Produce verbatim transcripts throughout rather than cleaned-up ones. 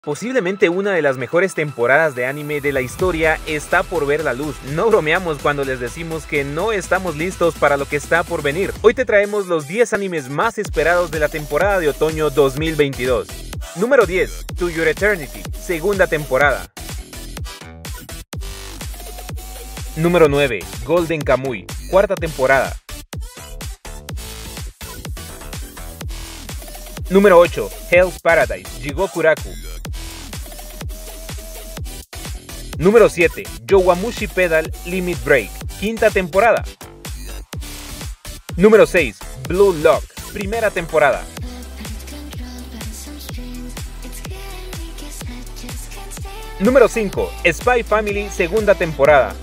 Posiblemente una de las mejores temporadas de anime de la historia está por ver la luz. No bromeamos cuando les decimos que no estamos listos para lo que está por venir. Hoy te traemos los diez animes más esperados de la temporada de otoño dos mil veintidós. Número diez. To Your Eternity, segunda temporada. Número nueve. Golden Kamuy, cuarta temporada. Número ocho. Hell's Paradise, Jigokuraku. Número siete. Yowamushi Pedal Limit Break, quinta temporada. Número seis. Blue Lock, primera temporada. Número cinco. Spy Family, segunda temporada.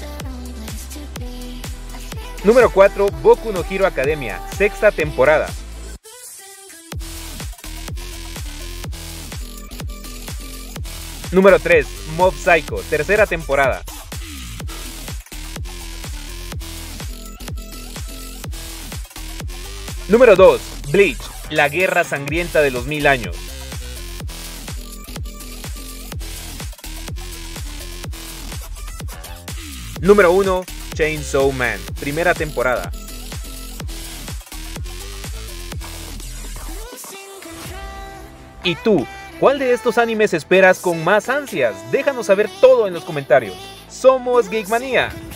Número cuatro. Boku no Hero Academia, sexta temporada. Número tres. Mob Psycho, tercera temporada. Número dos. Bleach, la guerra sangrienta de los mil años. Número uno. Chainsaw Man, primera temporada. ¿Y tú? ¿Cuál de estos animes esperas con más ansias? Déjanos saber todo en los comentarios. Somos Geekmania.